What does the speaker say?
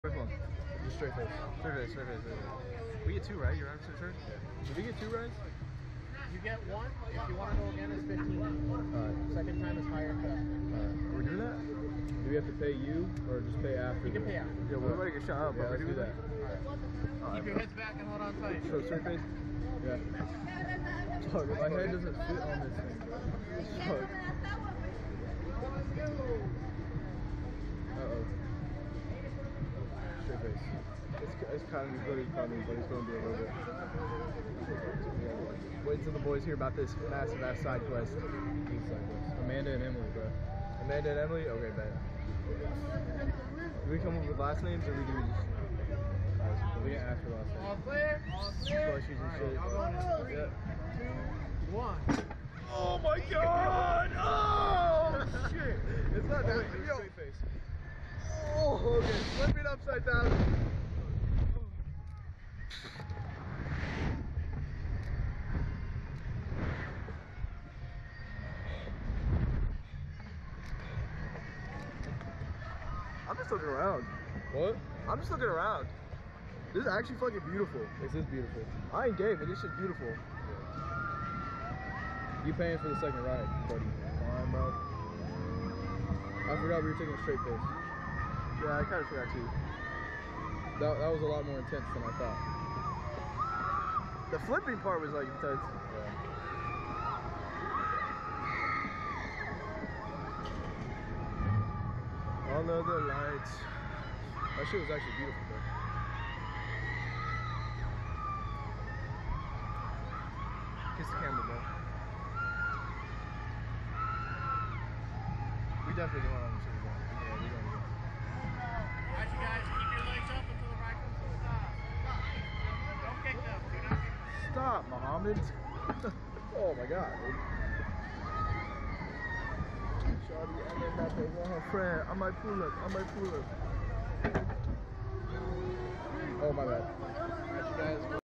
First one. Just straight face. Straight face. We get 2, right? You're on first? Yeah. Did we get 2 rides? You get 1. If you want to go again, it's 15. Alright. Second time is higher cut. Alright. Are we doing that? Do we have to pay you or just pay after? You can pay after. Yeah, we're ready to get shot up. Yeah, let's do that. Keep your heads back and hold on tight. So straight face? Yeah. Fuck, my head doesn't fit on this thing. Fuck. Uh-oh. Straight face. It's kind of good as coming, but it's going to be a little bit. Yeah. Wait until the boys hear about this massive ass side quest. Amanda and Emily, bro. Amanda and Emily? Okay, bet. Do we come up with last names or we do just... We didn't ask for last name. All clear. All clear. Slushies and shit. Y'all going in 3, Yeah. 2, 1. Oh my god! Oh shit! It's not that. Yo. Straight face. Oh, okay. Flip it upside down. I'm just looking around. What? I'm just looking around. This is actually fucking beautiful. This is beautiful. I ain't gay, but this shit's beautiful. You paying for the second ride, buddy. Fine, bro. I forgot we were taking a straight face. Yeah, I kind of forgot too. That was a lot more intense than I thought. The flipping part was like intense. All of the lights. That shit was actually beautiful, bro. Kiss the camera, bro. We definitely going on the Super Bowl. Yeah, we going to go. Alright, you guys, keep your legs up until the ride comes to a stop. Don't kick them. Do not kick them. Stop, Muhammad. Oh my god. Shawty, I know that they want her friend. I might pull up. Oh, my bad. Alright, you guys.